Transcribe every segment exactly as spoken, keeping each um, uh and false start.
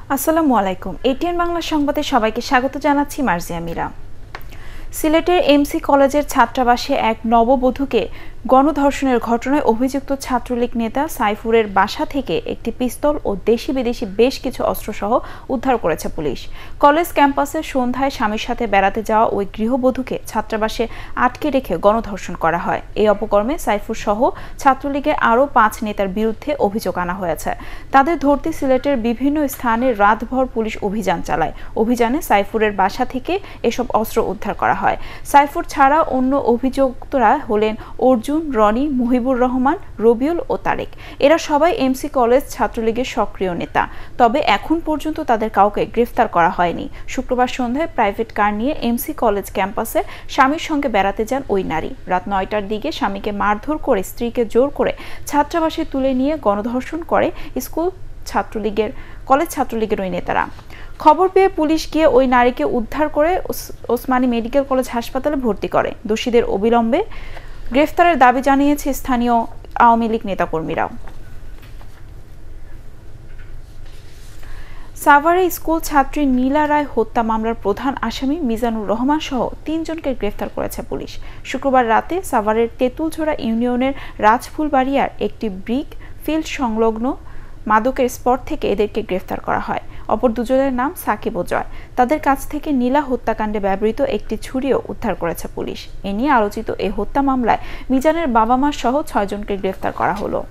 আসসালামু আলাইকুম। এটিএন বাংলা সংবাদে সবাইকে স্বাগত জানাচ্ছি মার্জিয়া মিরা। সিলেটের এমসি কলেজের ছাত্রাবাসে এক নববধূকে গণধর্ষণের ঘটনায় অভিযুক্ত ছাত্রলীগ নেতা সাইফুরের বাসা থেকে একটি পিস্তল ও দেশি বিদেশি বেশ কিছু অস্ত্রসহ উদ্ধার করেছে পুলিশ। কলেজ ক্যাম্পাসে সন্ধ্যায় স্বামীর সাথে বেড়াতে যাওয়া ওই গৃহবধূকে ছাত্রাবাসে আটকে রেখে গণধর্ষণ করা হয়। এই অপকর্মে সাইফুর সহ ছাত্রলীগের আরও পাঁচ নেতার বিরুদ্ধে অভিযোগ আনা হয়েছে। তাদের ধরতে সিলেটের বিভিন্ন স্থানে রাতভর পুলিশ অভিযান চালায়। অভিযানে সাইফুরের বাসা থেকে এসব অস্ত্র উদ্ধার করা হয়। সাইফুর ছাড়া অন্য অভিযুক্তরা হলেন অর্জুন, রনি, মুহিবুর রহমান, রবিউল ও তারেক। এরা সবাই এমসি কলেজ ছাত্রলীগের সক্রিয় নেতা। তবে এখন পর্যন্ত তাদের কাউকে গ্রেফতার করা হয়নি। শুক্রবার সন্ধ্যায় প্রাইভেট কার নিয়ে এমসি কলেজ ক্যাম্পাসে স্বামীর সঙ্গে বেড়াতে যান ওই নারী। রাত নয়টার দিকে স্বামীকে মারধর করে স্ত্রীকে জোর করে ছাত্রাবাসে তুলে নিয়ে গণধর্ষণ করে স্কুল ছাত্রলীগের কলেজ ছাত্রলীগের ওই নেতারা। খবর পেয়ে পুলিশ গিয়ে ওই নারীকে উদ্ধার করে ওসমানী মেডিকেল কলেজ হাসপাতালে ভর্তি করে। দোষীদের অবিলম্বে গ্রেফতারের দাবি জানিয়েছে স্থানীয় আওয়ামী লীগ নেতাকর্মীরাও। সাভারে স্কুল ছাত্রী নীলা রায় হত্যা মামলার প্রধান আসামি মিজানুর রহমান সহ তিনজনকে গ্রেফতার করেছে পুলিশ। শুক্রবার রাতে সাভারের তেঁতুলঝোড়া ইউনিয়নের রাজফুলবাড়িয়ার একটি ব্রিক ফিল্ড সংলগ্ন মাদকের স্পট থেকে এদেরকে গ্রেফতার করা হয়। অপর দুজনের নাম সাকিব ও জয়। তাদের কাছ থেকে নীলা হত্যাকাণ্ডে ব্যবহৃত একটি ছুরিও উদ্ধার করেছে পুলিশ। এ নিয়ে আলোচিত এই হত্যা মামলায় মিজানের বাবা মা সহ ছয়জনকে গ্রেফতার করা হলো।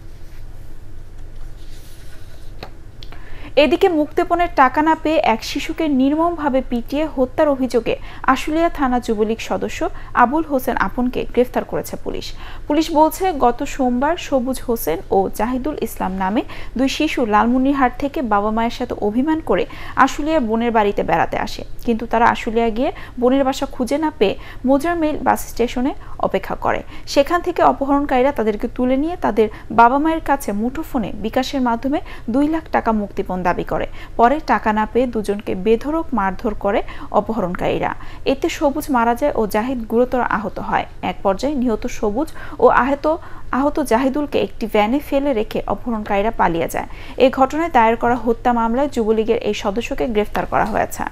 এদিকে মুক্তিপণের টাকা না পেয়ে এক শিশুকে নির্মমভাবে পিটিয়ে হত্যার অভিযোগে আশুলিয়া থানা যুবলীগ সদস্য আবুল হোসেন আপনকে গ্রেফতার করেছে পুলিশ। পুলিশ বলছে, গত সোমবার সবুজ হোসেন ও জাহিদুল ইসলাম নামে দুই শিশু লালমনিরহাট থেকে বাবা মায়ের সাথে অভিমান করে আশুলিয়া বোনের বাড়িতে বেড়াতে আসে। কিন্তু তারা আশুলিয়া গিয়ে বোনের বাসা খুঁজে না পেয়ে মোজার মিল বাস স্টেশনে অপেক্ষা করে। সেখান থেকে অপহরণকারীরা তাদেরকে তুলে নিয়ে তাদের বাবা মায়ের কাছে মুঠোফোনে বিকাশের মাধ্যমে দুই লাখ টাকা মুক্তিপণ দাবি করে। পরে টাকা না পেয়ে দুজনকে বেধড়ক মারধর করে অপহরণকারীরা। এতে সবুজ মারা যায় ও জাহিদ গুরুতর আহত হয়। এক পর্যায়ে নিহত সবুজ ও আহত আহত জাহিদুলকে একটি ভ্যানে ফেলে রেখে অপহরণকারীরা পালিয়ে যায়। এই ঘটনায় দায়ের করা হত্যা মামলায় যুবলীগের এই সদস্যকে গ্রেফতার করা হয়েছে।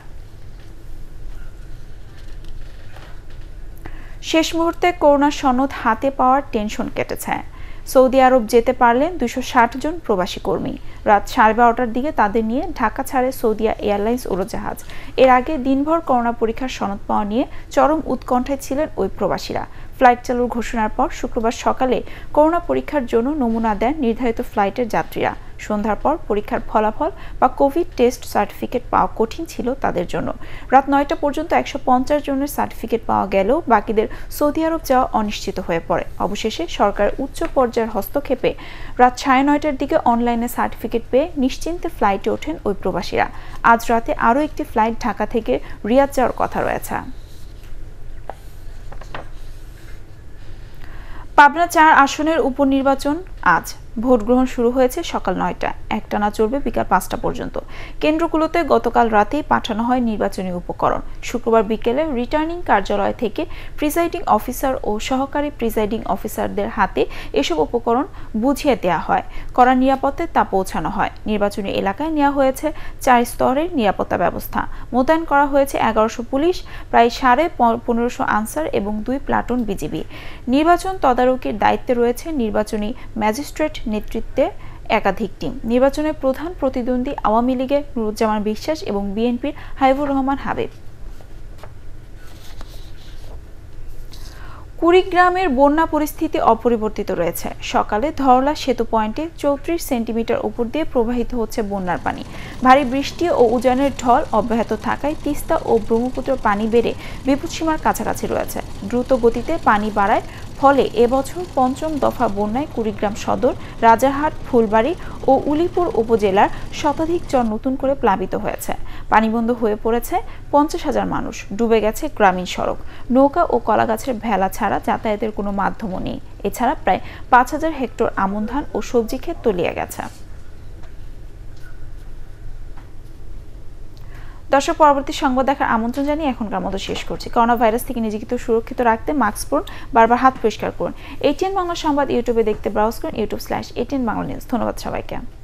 শেষ মুহূর্তে করোনা সনদ হাতে পাওয়ার টেনশন কেটেছে। সৌদি আরব যেতে পারলেন দুইশো ষাট জন প্রবাসী কর্মী। রাত সাড়ে বারোটার দিকে তাদের নিয়ে ঢাকা ছাড়ে সৌদিয়া এয়ারলাইন্স উড়োজাহাজ। এর আগে দিনভর করোনা পরীক্ষার সনদ পাওয়া নিয়ে চরম উৎকণ্ঠায় ছিলেন ওই প্রবাসীরা। ফ্লাইট চালুর ঘোষণার পর শুক্রবার সকালে করোনা পরীক্ষার জন্য নমুনা দেন নির্ধারিত ফ্লাইটের যাত্রীরা। সন্ধ্যার পর পরীক্ষার ফলাফল বা কোভিড টেস্ট সার্টিফিকেট পাওয়া কঠিন ছিল তাদের জন্য। রাত নয়টা পর্যন্ত একশো পঞ্চাশ জনের সার্টিফিকেট পাওয়া গেলেও বাকিদের সৌদি আরব যাওয়া অনিশ্চিত হয়ে পড়ে। অবশেষে সরকারের উচ্চ পর্যায়ের হস্তক্ষেপে রাত সাড়ে নয়টার দিকে অনলাইনে সার্টিফিকেট পেয়ে নিশ্চিন্তে ফ্লাইটে ওঠেন ওই প্রবাসীরা। আজ রাতে আরও একটি ফ্লাইট ঢাকা থেকে রিয়াদ যাওয়ার কথা রয়েছে। পাবনা চার আসনের উপনির্বাচন আজ। ভোট গ্রহণ শুরু হয়েছে সকাল নয়টা, একটানা চলবে বিকাল পাঁচটা পর্যন্ত। কেন্দ্রগুলোতে গতকাল রাতেই পাঠানো হয় নির্বাচনী উপকরণ। শুক্রবার বিকেলে রিটার্নিং কার্যালয় থেকে প্রিজাইডিং অফিসার ও সহকারী প্রিজাইডিং অফিসারদের হাতে এসব উপকরণ বুঝিয়ে দেওয়া হয়। কড়া নিরাপত্তায় তা পৌঁছানো হয়। নির্বাচনী এলাকায় নেওয়া হয়েছে চার স্তরের নিরাপত্তা ব্যবস্থা। মোতায়েন করা হয়েছে এগারোশো পুলিশ, প্রায় সাড়ে পনেরোশো আনসার এবং দুই প্লাটুন বিজিবি। নির্বাচন তদারকির দায়িত্বে রয়েছে নির্বাচনী ম্যাজিস্ট্রেট নেতৃত্বে একাধিক টিম। নির্বাচনের প্রধান প্রতিদ্বন্দ্বী আওয়ামী লীগের নুরুজ্জামান বিশ্বাস এবং বিএনপির হাবিবুর রহমান হাবিব। কুড়িগ্রামের বন্যা পরিস্থিতি অপরিবর্তিত রয়েছে। সকালে ধরলা সেতু পয়েন্টে চৌত্রিশ সেন্টিমিটার উপর দিয়ে প্রবাহিত হচ্ছে বন্যার পানি। ভারী বৃষ্টি ও উজানের ঢল অব্যাহত থাকায় তিস্তা ও ব্রহ্মপুত্র পানি বেড়ে বিপদসীমার কাছাকাছি রয়েছে। দ্রুত গতিতে পানি বাড়ায় ফলে এবছর পঞ্চম দফা বন্যায় কুড়িগ্রাম সদর, রাজারহাট, ফুলবাড়ী ও উলিপুর উপজেলার শতাধিক চর নতুন করে প্লাবিত হয়েছে। পানিবন্ধ হয়ে পড়েছে পঞ্চাশ হাজার মানুষ। ডুবে গেছে গ্রামীণ সড়ক। নৌকা ও কলাগাছের ভেলা ছাড়া যাতায়াতের কোনো মাধ্যমও নেই। এছাড়া প্রায় পাঁচ হাজার হেক্টর আমন ধান ও সবজি ক্ষেত তলিয়ে গেছে। দর্শক, পরবর্তী সংবাদ দেখার আমন্ত্রণ জানিয়ে এখনকার মতো শেষ করছি। করোনা ভাইরাস থেকে নিজেকে সুরক্ষিত রাখতে মাস্ক পরুন, বারবার হাত পরিষ্কার করুন। এটিএন বাংলা সংবাদ ইউটিউবে দেখতে ব্রাউজ করুন YouTube slash ATN Bangla news. ধন্যবাদ সবাইকে।